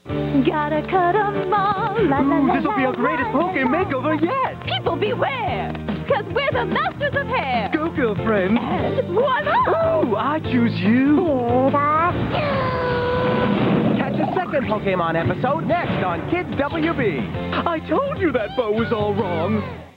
Gotta cut 'em all. La, la, la, This will be our greatest poke makeover yet. People beware, 'cause we're the masters of hair. Go, girlfriend. And voila! Ooh, I choose you. Catch the second Pokemon episode next on Kids WB. I told you that bow was all wrong.